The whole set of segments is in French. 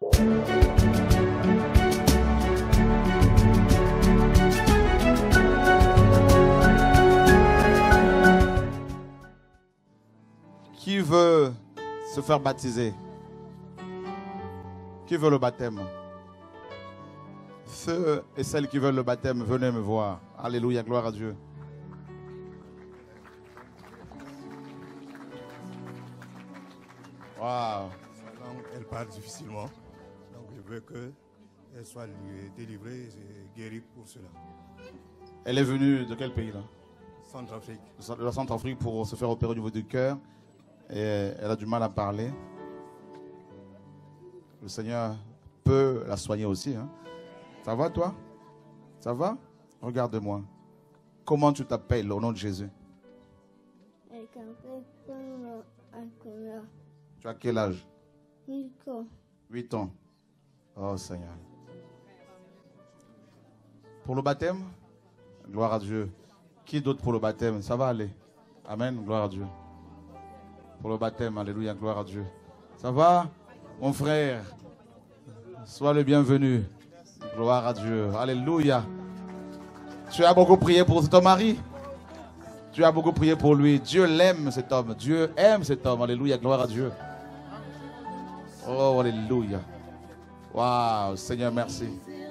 Qui veut se faire baptiser? Qui veut le baptême? Ceux et celles qui veulent le baptême, venez me voir. Alléluia, gloire à Dieu. Waouh. Sa langue, elle parle difficilement. Donc je veux qu'elle soit délivrée et guérie pour cela. Elle est venue de quel pays là? Centrafrique. De la Centrafrique pour se faire opérer au niveau du cœur. Et elle a du mal à parler. Le Seigneur peut la soigner aussi. Hein. Ça va toi? Ça va? Regarde-moi. Comment tu t'appelles au nom de Jésus? Tu as quel âge? 8 ans. 8 ans. Oh Seigneur. Pour le baptême? Gloire à Dieu. Qui d'autre pour le baptême? Ça va aller. Amen. Gloire à Dieu. Pour le baptême, alléluia, gloire à Dieu. Ça va, mon frère? Sois le bienvenu. Gloire à Dieu. Alléluia. Tu as beaucoup prié pour ton mari? Tu as beaucoup prié pour lui. Dieu l'aime, cet homme. Dieu aime cet homme. Alléluia, gloire à Dieu. Oh, alléluia. Waouh, Seigneur, merci.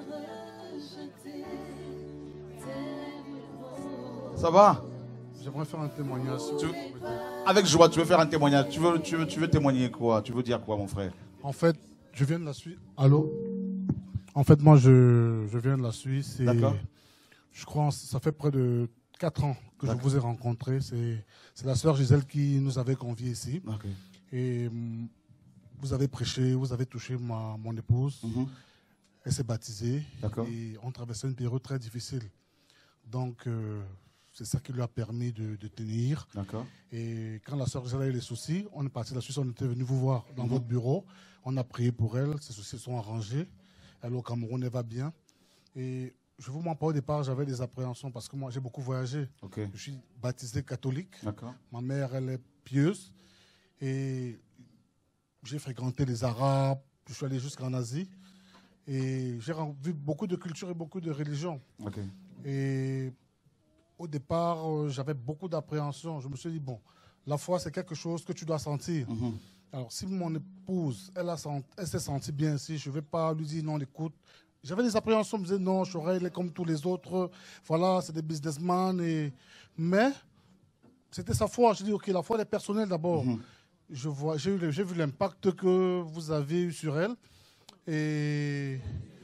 Ça va? J'aimerais faire un témoignage. Avec joie, tu veux faire un témoignage. Tu veux témoigner quoi? Tu veux dire quoi, mon frère? En fait, je viens de la Suisse. Allô? En fait, moi, je viens de la Suisse. D'accord. Je crois que ça fait près de 4 ans que je vous ai rencontré. C'est la sœur Gisèle qui nous avait conviés ici. Okay. Et vous avez prêché, vous avez touché mon épouse. Elle s'est baptisée. Et on traversait une période très difficile. Donc, c'est ça qui lui a permis de tenir. Et quand la sœur Gisèle a eu les soucis, on est parti de la Suisse, on était venu vous voir dans votre bureau. On a prié pour elle, ses soucis sont arrangés. Elle est au Cameroun, elle va bien. Et je vous mens pas, au départ, j'avais des appréhensions parce que moi, j'ai beaucoup voyagé. Je suis baptisé catholique. Ma mère, elle est pieuse. Et j'ai fréquenté les Arabes. Je suis allé jusqu'en Asie. Et j'ai vu beaucoup de cultures et beaucoup de religions. Et au départ, j'avais beaucoup d'appréhension. Je me suis dit, bon, la foi, c'est quelque chose que tu dois sentir. Alors, si mon épouse, elle s'est sentie bien ici, je ne vais pas lui dire, non, écoute. J'avais des appréhensions, je me disais, non, Chora, il est comme tous les autres. Voilà, c'est des businessmen. Mais c'était sa foi. Je dis, OK, la foi, elle est personnelle d'abord. J'ai vu l'impact que vous avez eu sur elle. Et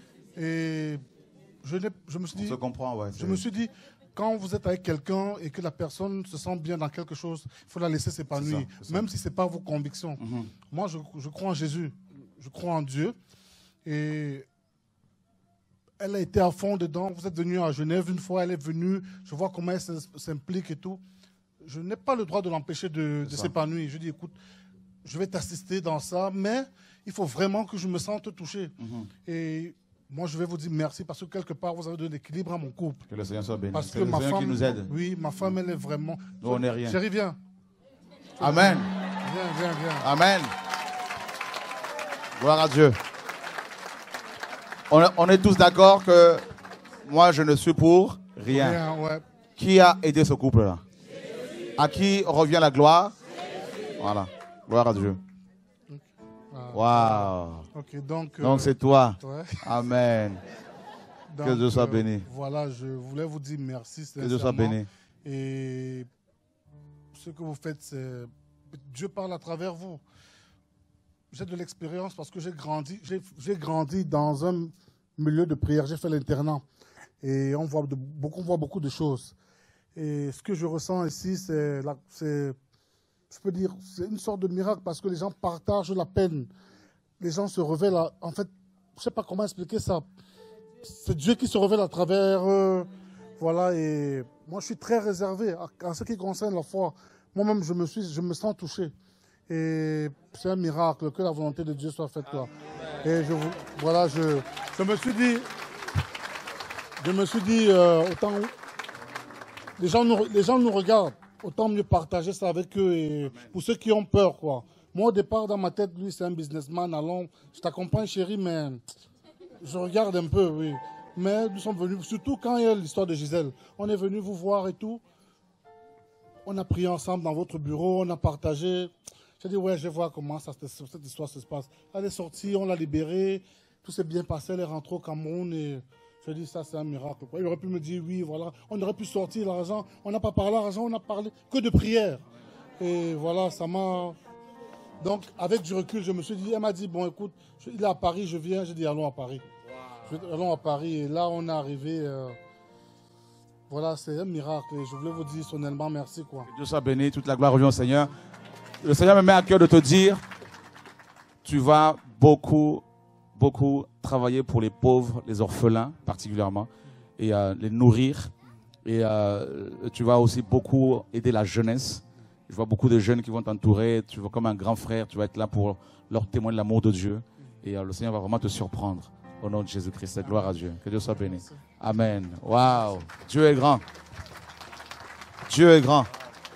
je me suis dit... On se comprend, ouais. Je me suis dit... Quand vous êtes avec quelqu'un et que la personne se sent bien dans quelque chose, il faut la laisser s'épanouir, même si ce n'est pas vos convictions. Moi, je crois en Jésus, je crois en Dieu. Et elle a été à fond dedans. Vous êtes venu à Genève une fois, elle est venue. Je vois comment elle s'implique et tout. Je n'ai pas le droit de l'empêcher de s'épanouir. Je dis, écoute, je vais t'assister dans ça, mais il faut vraiment que je me sente touché. Et moi, je vais vous dire merci parce que quelque part, vous avez donné l'équilibre à mon couple. Que le Seigneur soit béni. Parce que que le ma Seigneur femme, qui nous aide. Oui, ma femme, elle est vraiment... Nous, on n'est rien. Chérie, viens. Amen. Viens. Amen. Gloire à Dieu. On est tous d'accord que moi, je ne suis pour rien. Qui a aidé ce couple-là? À qui revient la gloire? Voilà. Gloire à Dieu. Waouh. Donc c'est toi. Amen. Donc, que Dieu soit béni. Voilà, je voulais vous dire merci. Que Dieu soit béni. Et ce que vous faites, c'est... Dieu parle à travers vous. J'ai de l'expérience parce que j'ai grandi dans un milieu de prière. J'ai fait l'internat. Et on voit beaucoup de choses. Et ce que je ressens ici, c'est une sorte de miracle parce que les gens partagent la peine. Les gens se révèlent. En fait, je ne sais pas comment expliquer ça. C'est Dieu qui se révèle à travers. Voilà. Et moi, je suis très réservé en ce qui concerne la foi. Moi-même, je me sens touché. Et c'est un miracle que la volonté de Dieu soit faite là. Et je me suis dit, autant les gens nous regardent, autant mieux partager ça avec eux. Et pour ceux qui ont peur, quoi. Moi, au départ, dans ma tête, lui, c'est un businessman. Allons, je t'accompagne, chérie, mais je regarde un peu, oui. Mais nous sommes venus, surtout quand il y a l'histoire de Gisèle. On est venu vous voir et tout. On a prié ensemble dans votre bureau, on a partagé. J'ai dit, ouais, je vais voir comment cette histoire se passe. Elle est sortie, on l'a libérée, tout s'est bien passé, elle est rentrée au Cameroun et je dis, ça c'est un miracle. Il aurait pu me dire, oui, voilà, on aurait pu sortir l'argent. On n'a pas parlé d'argent, on n'a parlé que de prière. Et voilà, ça m'a... Donc, avec du recul, je me suis dit, elle m'a dit, bon, écoute, il est à Paris, je viens. J'ai dit, allons à Paris. Wow. Allons à Paris. Et là, on est arrivé... Voilà, c'est un miracle. Et je voulais vous dire sonnellement merci, quoi. Que Dieu soit béni, toute la gloire revient au Seigneur. Le Seigneur me met à cœur de te dire, tu vas beaucoup travailler pour les pauvres, les orphelins particulièrement, et les nourrir. Et tu vas aussi beaucoup aider la jeunesse. Je vois beaucoup de jeunes qui vont t'entourer. Tu vas comme un grand frère, tu vas être là pour leur témoigner de l'amour de Dieu. Et le Seigneur va vraiment te surprendre. Au nom de Jésus-Christ, gloire à Dieu. Que Dieu soit béni. Amen. Waouh. Dieu est grand. Dieu est grand.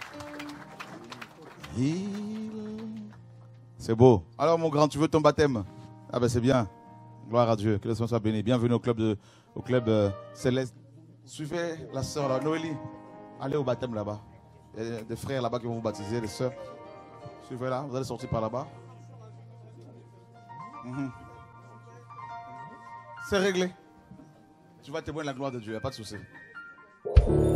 C'est beau. Alors mon grand, tu veux ton baptême? Ah ben c'est bien. Gloire à Dieu. Que le Seigneur soit béni. Bienvenue au club céleste. Suivez la sœur Noélie. Allez au baptême là-bas. Il y a des frères là-bas qui vont vous baptiser, des sœurs. Suivez-la. Vous allez sortir par là-bas. C'est réglé. Tu vas témoigner de la gloire de Dieu, il n'y a pas de souci.